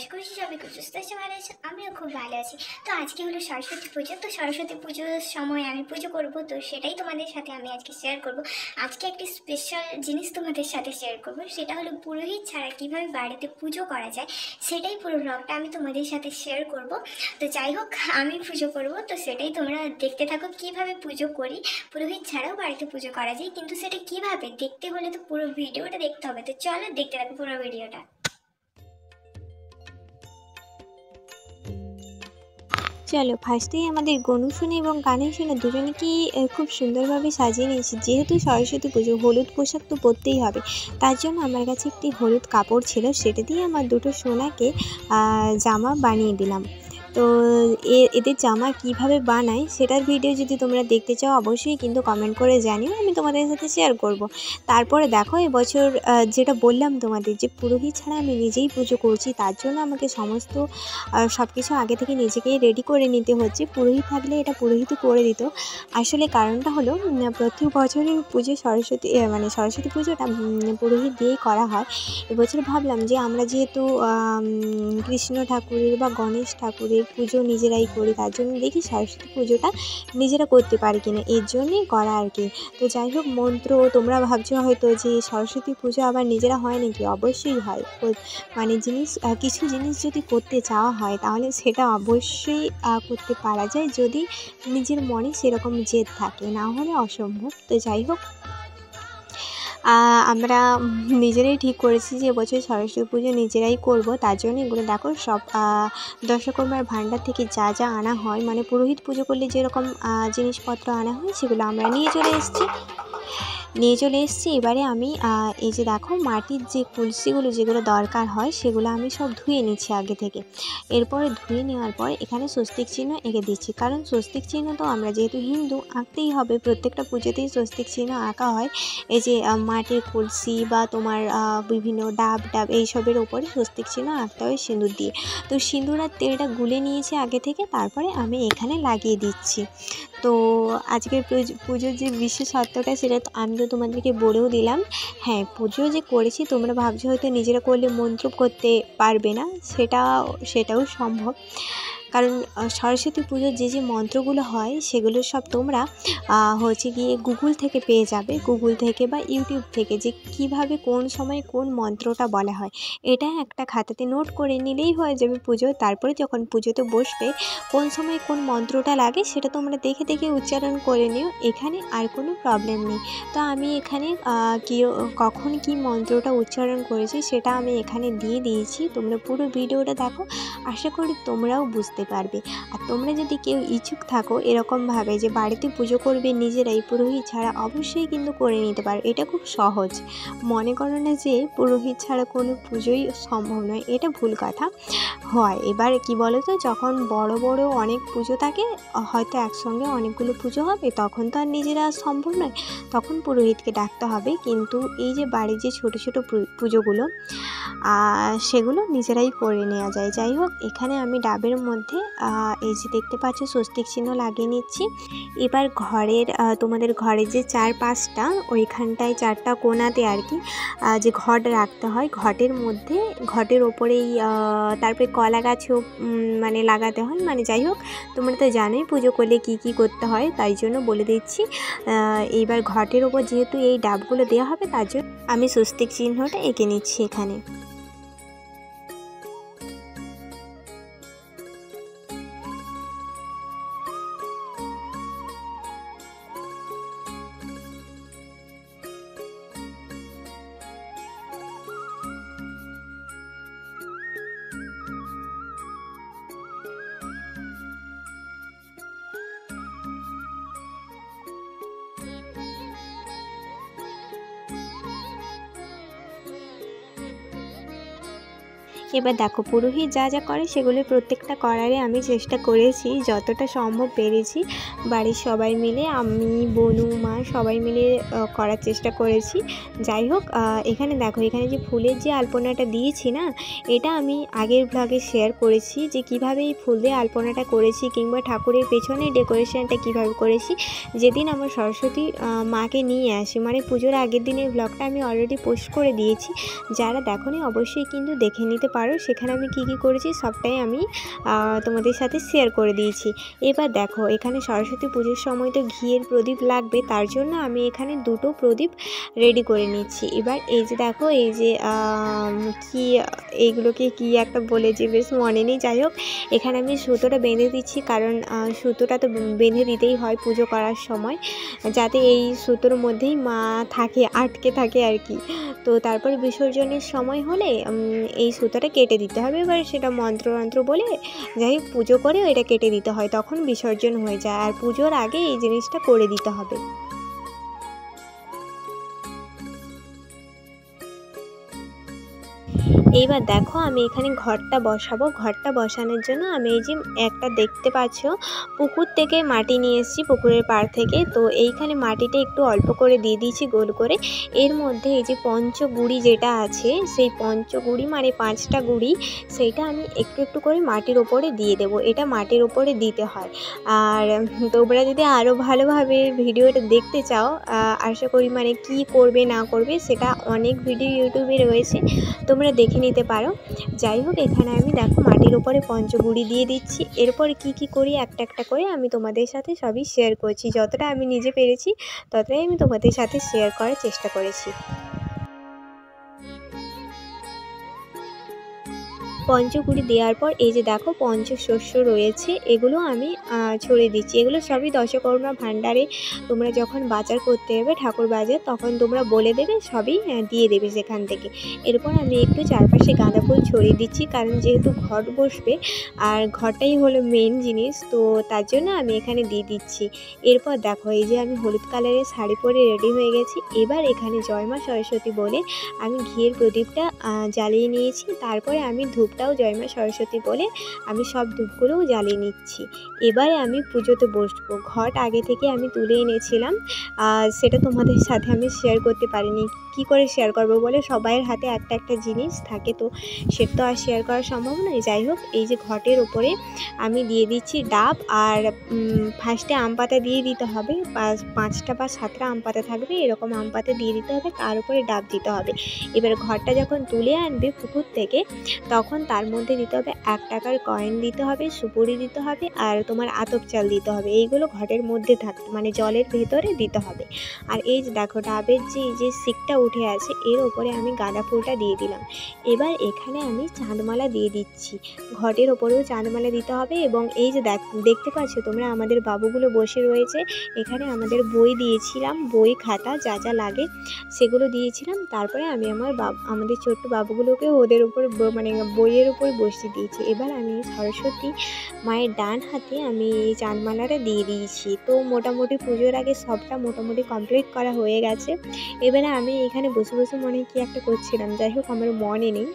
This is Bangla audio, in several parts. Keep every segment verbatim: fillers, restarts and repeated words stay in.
আশা করছি সবাই খুব সুস্থ আছে, ভালো আছে। আমিও খুব ভালো আছি। তো আজকে হলো সরস্বতী পুজো। তো সরস্বতী পুজোর সময় আমি পুজো করব, তো সেটাই তোমাদের সাথে আমি আজকে শেয়ার করব। আজকে একটি স্পেশাল জিনিস তোমাদের সাথে শেয়ার করব, সেটা হলো পুরোহিত ছাড়া কীভাবে বাড়িতে পুজো করা যায়, সেটাই পুরো ব্লগটা আমি তোমাদের সাথে শেয়ার করব। তো যাই হোক, আমি পুজো করব, তো সেটাই তোমরা দেখতে থাকো কীভাবে পুজো করি। পুরোহিত ছাড়াও বাড়িতে পুজো করা যায়, কিন্তু সেটা কীভাবে দেখতে হলে তো পুরো ভিডিওটা দেখতে হবে। তো চলো দেখতে থাকো পুরো ভিডিওটা। চলো ফার্স্টেই আমাদের গণেশনী এবং গানেশনী দুজনেকেই খুব সুন্দরভাবে সাজিয়ে নিয়েছি। যেহেতু সরস্বতী পুজো, হলুদ পোশাক তো পরতেই হবে, তার জন্য আমার কাছে একটি হলুদ কাপড় ছিল, সেটা দিয়ে আমার দুটো সোনাকে জামা বানিয়ে দিলাম। তো এদের জামা কিভাবে বানায় সেটার ভিডিও যদি তোমরা দেখতে চাও অবশ্যই কিন্তু কমেন্ট করে জানিও, আমি তোমাদের সাথে শেয়ার করব। তারপরে দেখো এবছর যেটা বললাম তোমাদের, যে পুরোহিত ছাড়া আমি নিজেই পুজো করছি, তার জন্য আমাকে সমস্ত সব কিছু আগে থেকে নিজেকেই রেডি করে নিতে হচ্ছে। পুরোহিত থাকলে এটা পুরোহিতই করে দিত। আসলে কারণটা হলো প্রত্যেক বছরই পুজো সরস্বতী মানে সরস্বতী পুজোটা পুরোহিত দিয়েই করা হয়। এবছর ভাবলাম যে আমরা যেহেতু কৃষ্ণ ঠাকুরের বা গণেশ ঠাকুরের পুজো নিজেরাই করি, তার জন্য দেখি সরস্বতী পুজোটা নিজেরা করতে পারি কিনা, এর জন্যই করা আর কি। তো যাই হোক, মন্ত্র তোমরা ভাবছো হয়তো যে সরস্বতী পুজো আবার নিজেরা হয় নাকি, অবশ্যই হয়। মানে জিনিস কিছু জিনিস যদি করতে চাওয়া হয় তাহলে সেটা অবশ্যই করতে পারা যায়, যদি নিজের মনে সেরকম জেদ থাকে, না হলে অসম্ভব। তো যাই হোক, আমরা নিজেরাই ঠিক করেছি যে এবছর সরস্বতী পুজো নিজেরাই করব। তার জন্য এগুলো দেখো সব দশকর্মার ভাণ্ডার থেকে যা যা আনা হয়, মানে পুরোহিত পুজো করলে যেরকম জিনিসপত্র আনা হয় সেগুলো আমরা নিয়ে চলে এসেছি নিয়ে চলে এসেছি এবারে আমি এই যে দেখো মাটির যে কলসিগুলো যেগুলো দরকার হয় সেগুলো আমি সব ধুয়ে নিচ্ছি আগে থেকে। এরপরে ধুয়ে নেওয়ার পর এখানে স্বস্তিক চিহ্ন এঁকে দিচ্ছি, কারণ স্বস্তিক চিহ্ন তো আমরা যেহেতু হিন্দু আঁকতেই হবে, প্রত্যেকটা পুজোতেই স্বস্তিক চিহ্ন আঁকা হয়। এই যে মাটির কলসি বা তোমার বিভিন্ন ডাব ডাব এইসবের ওপরে স্বস্তিক চিহ্ন আঁকতে হয় সিঁদুর দিয়ে। তো সিঁদুর আর তেলটা গুলে নিয়েছি আগে থেকে, তারপরে আমি এখানে লাগিয়ে দিচ্ছি। তো আজকের পুজোর যে বিশেষত্বটা সেটা আমি তো তোমাদেরকে বলেও দিলাম। হ্যাঁ, পুজো যে করেছি তোমরা ভাবছো হয়তো নিজেরা করলে মন্ত্র করতে পারবে না, সেটা সেটাও সম্ভব। কারণ সরস্বতী পুজোর যে যে মন্ত্রগুলো হয় সেগুলো সব তোমরা হচ্ছে গিয়ে গুগল থেকে পেয়ে যাবে, গুগল থেকে বা ইউটিউব থেকে, যে কিভাবে কোন সময় কোন মন্ত্রটা বলা হয়। এটা একটা খাতাতে নোট করে নিলেই হয়ে যাবে পুজো। তারপরে যখন পুজোতে বসবে কোন সময় কোন মন্ত্রটা লাগে সেটা তোমরা দেখে দেখে উচ্চারণ করে নিও, এখানে আর কোনো প্রবলেম নেই। তো আমি এখানে কি কখন কি মন্ত্রটা উচ্চারণ করেছি সেটা আমি এখানে দিয়ে দিয়েছি, তোমরা পুরো ভিডিওটা দেখো, আশা করি তোমরাও বুঝতে পারবে। আর তোমরা যদি কেউ ইচ্ছুক থাকো এরকমভাবে যে বাড়িতে পুজো করবে নিজেরাই পুরোহিত ছাড়া, অবশ্যই কিন্তু করে নিতে পারো। এটা খুব সহজ, মনে করো না যে পুরোহিত ছাড়া কোনো পুজোই সম্ভব নয়, এটা ভুল কথা। হয় এবার কি বলো তো, যখন বড় বড় অনেক পুজো থাকে, হয়তো একসঙ্গে অনেকগুলো পুজো হবে, তখন তো আর নিজেরা সম্ভব নয়, তখন পুরোহিতকে ডাকতে হবে। কিন্তু এই যে বাড়ির যে ছোটো ছোটো পুজোগুলো সেগুলো নিজেরাই করে নেওয়া যায়। যাই হোক, এখানে আমি ডাবের মধ্যে এই যে দেখতে পাচ্ছ স্বস্তিক চিহ্ন লাগিয়ে নিচ্ছি। এবার ঘরের তোমাদের ঘরের যে চার পাঁচটা ওইখানটায় চারটা কোণাতে আর কি যে ঘট রাখতে হয়, ঘটের মধ্যে ঘটের ওপরেই তারপরে কলা গাছও মানে লাগাতে হয়। মানে যাই হোক, তোমরা তো জানোই পুজো করলে কি কি করতে হয়, তাই জন্য বলে দিচ্ছি। এইবার ঘটের ওপর যেহেতু এই ডাবগুলো দেওয়া হবে, তার জন্য আমি স্বস্তিক চিহ্নটা এঁকে নিচ্ছি এখানে। এবার দেখো পুরোহিত যা যা করে সেগুলো প্রত্যেকটা করারে আমি চেষ্টা করেছি, যতটা সম্ভব পেরেছি। বাড়ির সবাই মিলে, আমি বনু মা সবাই মিলে করার চেষ্টা করেছি। যাই হোক, এখানে দেখো এখানে যে ফুলের যে আলপনাটা দিয়েছি না, এটা আমি আগের ব্লগে শেয়ার করেছি যে কিভাবে এই ফুল দিয়ে আলপনাটা করেছি, কিংবা ঠাকুরের পেছনে ডেকোরেশনটা কিভাবে করেছি। যেদিন আমার সরস্বতী মাকে নিয়ে আসি, মানে পুজোর আগের দিনের ব্লগটা আমি অলরেডি পোস্ট করে দিয়েছি, যারা দেখোনি অবশ্যই কিন্তু দেখে নিতে পারো। পারো। সেখানে আমি কি কি করেছি সবটাই আমি তোমাদের সাথে শেয়ার করে দিয়েছি। এবার দেখো এখানে সরস্বতী পুজোর সময় তো ঘিয়ের প্রদীপ লাগবে, তার জন্য আমি এখানে দুটো প্রদীপ রেডি করে নিচ্ছি। এবার এই যে দেখো এই যে কি এইগুলোকে কি একটা বলে যে বেশ মনে নেই, যাই হোক এখানে আমি সুতোটা বেঁধে দিচ্ছি, কারণ সুতোটা তো বেঁধে দিতেই হয় পুজো করার সময়, যাতে এই সুতোর মধ্যেই মা থাকে, আটকে থাকে আর কি। তো তারপর বিসর্জনের সময় হলে এই সুতোটা কেটে দিতে হবে। এবার সেটা মন্ত্র মন্ত্র বলে যাই হোক পুজো করে এটা কেটে দিতে হয়, তখন বিসর্জন হয়ে যায়। আর পুজোর আগে এই জিনিসটা করে দিতে হবে। এইবার দেখো আমি এখানে ঘরটা বসাবো। ঘরটা বসানোর জন্য আমি এই যে একটা দেখতে পাচ্ছ পুকুর থেকে মাটি নিয়ে এসেছি, পুকুরের পাড় থেকে। তো এইখানে মাটিটা একটু অল্প করে দিয়ে দিয়েছি গোল করে। এর মধ্যে এই যে পঞ্চগুড়ি যেটা আছে, সেই পঞ্চগুড়ি মানে পাঁচটা গুড়ি, সেইটা আমি একটু একটু করে মাটির ওপরে দিয়ে দেবো। এটা মাটির ওপরে দিতে হয়। আর তোমরা যদি আরও ভালোভাবে ভিডিওটা দেখতে চাও, আশা করি মানে কি করবে না করবে সেটা অনেক ভিডিও ইউটিউবে রয়েছে, তোমরা দেখে নিতে পারো। যাই হোক এখানে আমি দেখো মাটির উপরে পঞ্চগুড়ি দিয়ে দিচ্ছি। এরপর কি কি করি একটা একটা করে আমি তোমাদের সাথে সবই শেয়ার করছি। যতটা আমি নিজে পেরেছি ততটাই আমি তোমাদের সাথে শেয়ার করার চেষ্টা করেছি। পঞ্চগুড়ি দেওয়ার পর এই যে দেখো পঞ্চশস্য রয়েছে, এগুলো আমি ছড়িয়ে দিচ্ছি। এগুলো সবই দশকর্মা ভাণ্ডারে তোমরা যখন বাজার করতে যাবে ঠাকুর বাজার, তখন তোমরা বলে দেবে, সবই দিয়ে দেবে সেখান থেকে। এরপর আমি একটু চারপাশে গাঁদা ফুল ছড়িয়ে দিচ্ছি, কারণ যেহেতু ঘট বসবে আর ঘরটাই হলো মেন জিনিস, তো তার জন্য আমি এখানে দিয়ে দিচ্ছি। এরপর দেখো এই যে আমি হলুদ কালারের শাড়ি পরে রেডি হয়ে গেছি। এবার এখানে জয় মা সরস্বতী বলে আমি ঘিয়ের প্রদীপটা জ্বালিয়ে নিয়েছি। তারপরে আমি ধূপ টাও জয় মা সরস্বতী বলে আমি সব ধূপগুলোও জ্বালিয়ে নিচ্ছি। এবারে আমি পুজোতে বসবো। ঘট আগে থেকে আমি তুলে এনেছিলাম, সেটা তোমাদের সাথে আমি শেয়ার করতে পারিনি। কি করে শেয়ার করবো বলে, সবাইয়ের হাতে একটা একটা জিনিস থাকে, তো সেটা তো আর শেয়ার করা সম্ভব নয়। যাই হোক এই যে ঘটের ওপরে আমি দিয়ে দিচ্ছি ডাব, আর ফার্স্টে আম পাতা দিয়ে দিতে হবে, পাঁচটা বা সাতটা আম পাতা থাকবে, এরকম আম পাতা দিয়ে দিতে হবে, তার উপরে ডাব দিতে হবে। এবার ঘরটা যখন তুলে আনবে পুকুর থেকে, তখন তার মধ্যে দিতে হবে এক টাকার কয়েন দিতে হবে, সুপুরি দিতে হবে, আর তোমার আতপ চাল দিতে হবে। এইগুলো ঘটের মধ্যে থাকতে মানে জলের ভেতরে দিতে হবে। আর এই যে দেখো ডাবের যে যে শিকটা উঠে আছে, এর ওপরে আমি গাঁদা ফুলটা দিয়ে দিলাম। এবার এখানে আমি চাঁদমালা দিয়ে দিচ্ছি। ঘটের ওপরেও চাঁদমালা দিতে হবে। এবং এই যে দেখতে পাচ্ছ তোমরা আমাদের বাবুগুলো বসে রয়েছে, এখানে আমাদের বই দিয়েছিলাম, বই খাতা যা যা লাগে সেগুলো দিয়েছিলাম। তারপরে আমি আমার বাবু আমাদের ছোট্ট বাবুগুলোকে ওদের উপর মানে বইয়ের উপর বসিয়ে দিয়েছি। এবার আমি সরস্বতী মায়ের ডান হাতে আমি চাঁদমালাটা দিয়ে দিয়েছি। তো মোটামুটি পুজোর আগে সবটা মোটামুটি কমপ্লিট করা হয়ে গেছে। এবারে আমি এখানে বসে বসে মনে কি একটা করছিলাম, যাই হোক আমার মনে নেই।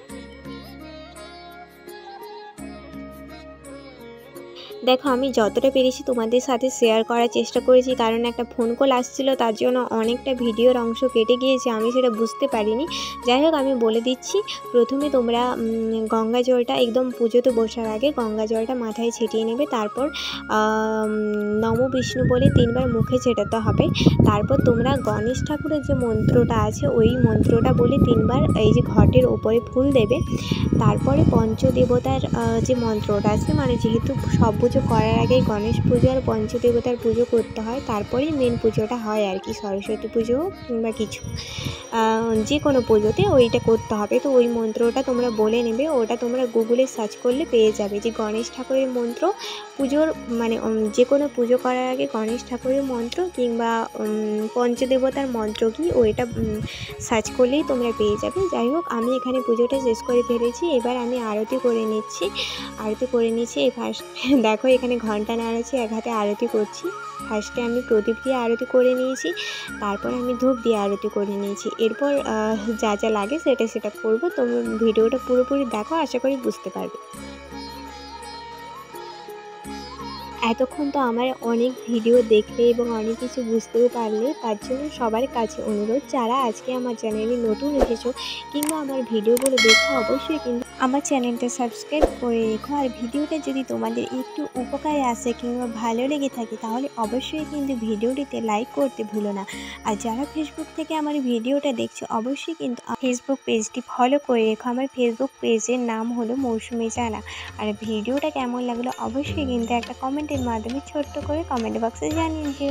দেখো আমি যতটা পেরেছি তোমাদের সাথে শেয়ার করার চেষ্টা করেছি, কারণ একটা ফোন কল আসছিল, তার জন্য অনেকটা ভিডিওর অংশ কেটে গিয়েছে, আমি সেটা বুঝতে পারিনি। যাই হোক আমি বলে দিচ্ছি, প্রথমে তোমরা গঙ্গা জলটা একদম পুজোতে বসার আগে গঙ্গা জলটা মাথায় ছিটিয়ে নেবে। তারপর নম বিষ্ণু বলে তিনবার মুখে ছেটাতে হবে। তারপর তোমরা গণেশ ঠাকুরের যে মন্ত্রটা আছে ওই মন্ত্রটা বলে তিনবার এই যে ঘটের ওপরে ফুল দেবে। তারপরে পঞ্চদেবতার যে মন্ত্রটা আছে, মানে যেহেতু সব পুজো করার আগে গণেশ পুজো আর পঞ্চদেবতার পুজো করতে হয়, তারপরেই মেন পুজোটা হয় আর কি, সরস্বতী পুজো কিংবা কিছু যে কোনো পুজোতে ওইটা করতে হবে। তো ওই মন্ত্রটা তোমরা বলে নেবে, ওটা তোমরা গুগলে সার্চ করলে পেয়ে যাবে যে গণেশ ঠাকুরের মন্ত্র পুজোর মানে যে কোনো পুজো করার আগে গণেশ ঠাকুরের মন্ত্র কিংবা পঞ্চদেবতার মন্ত্র কি, ওইটা সার্চ করলেই তোমরা পেয়ে যাবে। যাই হোক আমি এখানে পুজোটা শেষ করে ফেলেছি। এবার আমি আরতি করে নিচ্ছি আরতি করে নিচ্ছি এই ফার্স্ট দেখো এখানে ঘন্টা নাড়াচ্ছি, এক হাতে আরতি করছি। ফার্স্টে আমি প্রদীপ দিয়ে আরতি করে নিয়েছি, তারপর আমি ধূপ দিয়ে আরতি করে নিয়েছি। এরপর যা যা লাগে সেটা সেটা করবো। তোমরা ভিডিওটা পুরোপুরি দেখো, আশা করি বুঝতে পারবে। এতক্ষণ তো আমার অনেক ভিডিও দেখলে এবং অনেক কিছু বুঝতেও পারলে, তার জন্য সবার কাছে অনুরোধ, যারা আজকে আমার চ্যানেলে নতুন এসেছো কিংবা আমার ভিডিওগুলো দেখছো, অবশ্যই কিন্তু আমার চ্যানেলটা সাবস্ক্রাইব করে রেখো। আর ভিডিওটা যদি তোমাদের একটু উপকারে আসে কিংবা ভালো লেগে থাকে, তাহলে অবশ্যই কিন্তু ভিডিওটিতে লাইক করতে ভুলো না। আর যারা ফেসবুক থেকে আমার ভিডিওটা দেখছো, অবশ্যই কিন্তু ফেসবুক পেজটি ফলো করে রেখো। আমার ফেসবুক পেজের নাম হলো মৌসুমি জানা। আর ভিডিওটা কেমন লাগলো অবশ্যই কিন্তু একটা কমেন্টের মাধ্যমে ছোট্ট করে কমেন্ট বক্সে জানিয়ে দিও।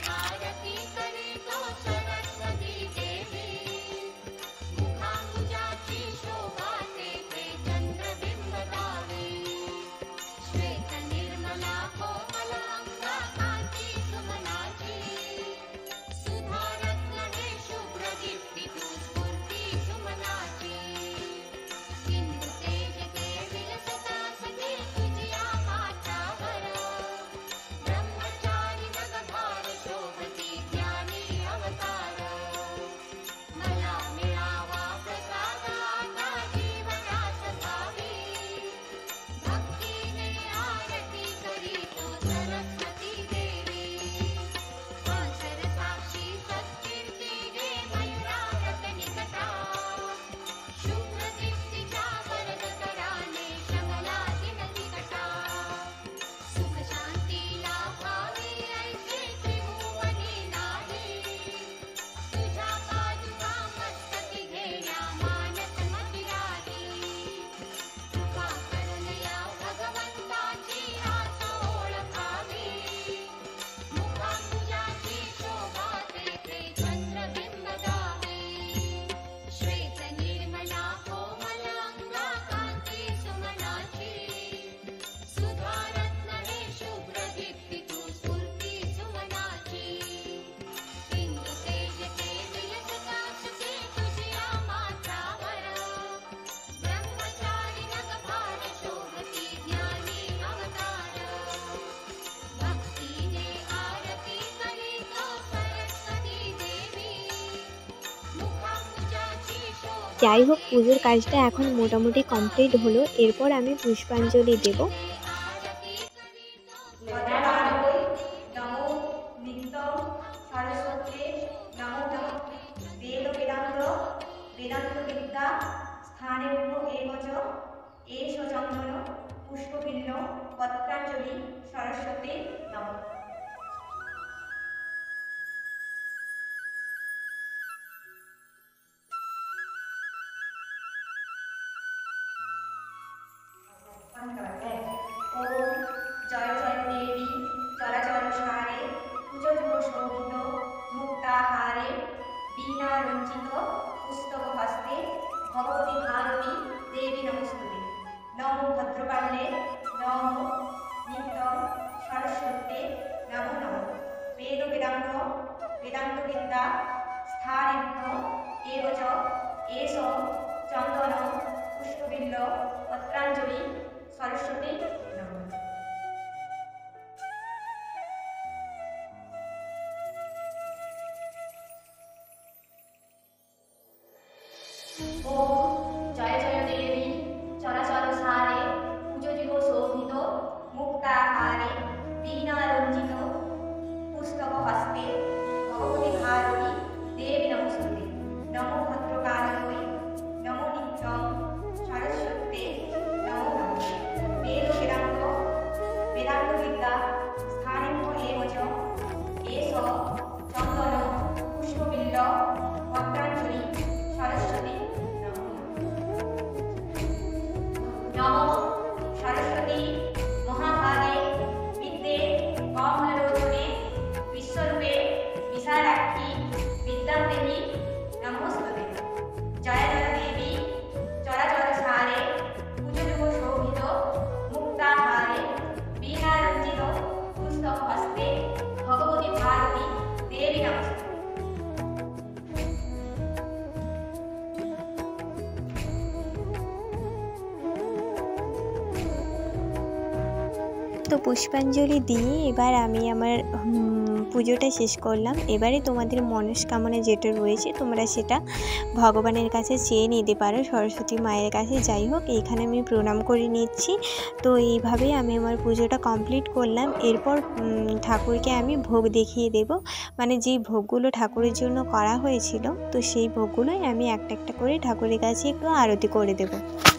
যাই হোক, পুজোর কাজটা এখন মোটামুটি কমপ্লিট হলো। এরপর আমি পুষ্পাঞ্জলি দেব। পুষ্পবিল্ল পত্রাঞ্জলি সরস্বতী নমঃ। ওম জয় জয় দেবী চরাচর সারে পুজো যুগ শোভিত মুক্তাহারে বীণা রঞ্জিত পুস্তক হস্তে ভগবতী ভারতী দেবী নমস্তুতে। নমো ভদ্রকালে নমো নিত্যম সরস্বতী নমো নমঃ। বেদ বেদান্ত বেদান্ত বিদ্যা স্থানেভ্য এব চ এষ চন্দন পুষ্পবিল্ল পত্রাঞ্জলি সরস্বতী নমঃ। ওম জয় জয় দেবী চরাচর সারে পুজো যুগ শোভিত মুক্তাহারে বীণা রঞ্জিত পুস্তক হস্তে ভগবতী ভারতী দেবী নমস্তুতে। নমো ভদ্রকালয়ে নমো নিত্যম সরস্বতী নমো নমঃ। বেদ বেদান্ত বেদান্ত বিদ্যা স্থানেভ্য এব চ এষ চন্দন পুষ্পবিল্ল পত্রাঞ্জলি সরস্বতী নমঃ। নমঃ সরস্বতী মহাভাগে বিদ্যে কমললোচনে বিশ্বরূপে বিশালাক্ষী বিদ্যাদেবী নমস্তুতে। তো পুষ্পাঞ্জলি দিয়ে এবার আমি আমার পুজোটা শেষ করলাম। এবারে তোমাদের মনস্কামনা যেটা রয়েছে তোমরা সেটা ভগবানের কাছে চেয়ে নিতে পারো, সরস্বতী মায়ের কাছে। যাই হোক, এইখানে আমি প্রণাম করে নিচ্ছি। তো এইভাবেই আমি আমার পুজোটা কমপ্লিট করলাম। এরপর ঠাকুরকে আমি ভোগ দেখিয়ে দেব, মানে যেই ভোগগুলো ঠাকুরের জন্য করা হয়েছিল তো সেই ভোগগুলোই আমি একটা একটা করে ঠাকুরের কাছে একটু আরতি করে দেব।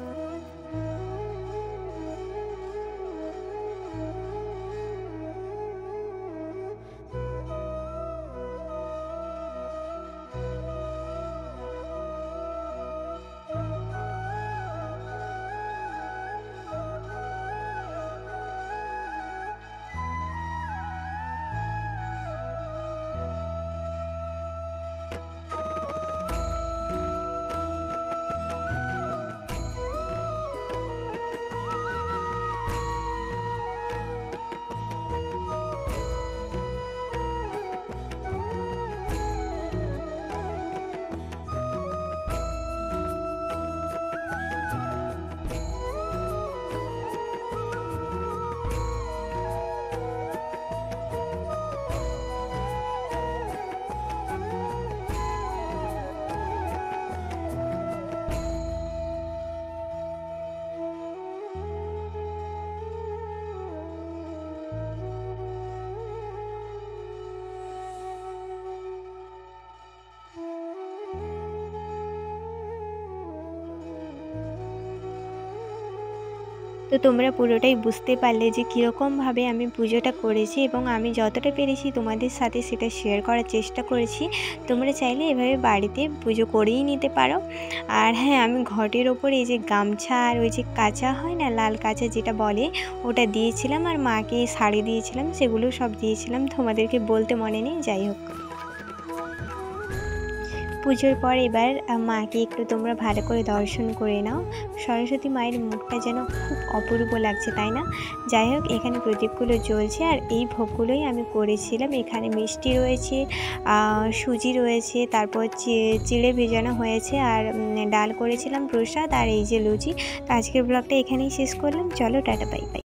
তো তোমরা পুরোটাই বুঝতে পারলে যে কীরকমভাবে আমি পুজোটা করেছি এবং আমি যতটা পেরেছি তোমাদের সাথে সেটা শেয়ার করার চেষ্টা করেছি। তোমরা চাইলে এভাবে বাড়িতে পুজো করেই নিতে পারো। আর হ্যাঁ, আমি ঘটের ওপরে এই যে গামছা আর ওই যে কাঁচা হয় না, লাল কাঁচা যেটা বলে, ওটা দিয়েছিলাম। আর মাকে শাড়ি দিয়েছিলাম, সেগুলো সব দিয়েছিলাম, তোমাদেরকে বলতে মনে নেই। যাই হোক, পুজোর পর এবার মাকে একটু তোমরা ভালো করে দর্শন করে নাও। সরস্বতী মায়ের মুখটা যেন খুব অপূর্ব লাগছে, তাই না? যাই হোক, এখানে প্রদীপগুলো জ্বলছে আর এই ভোগগুলোই আমি করেছিলাম। এখানে মিষ্টি রয়েছে, সুজি রয়েছে, তারপর চিড়ে ভেজানো হয়েছে, আর ডাল করেছিলাম প্রসাদ, আর এই যে লুচি। তো আজকের ব্লগটা এখানেই শেষ করলাম। চলো, টাটা, বাই বাই।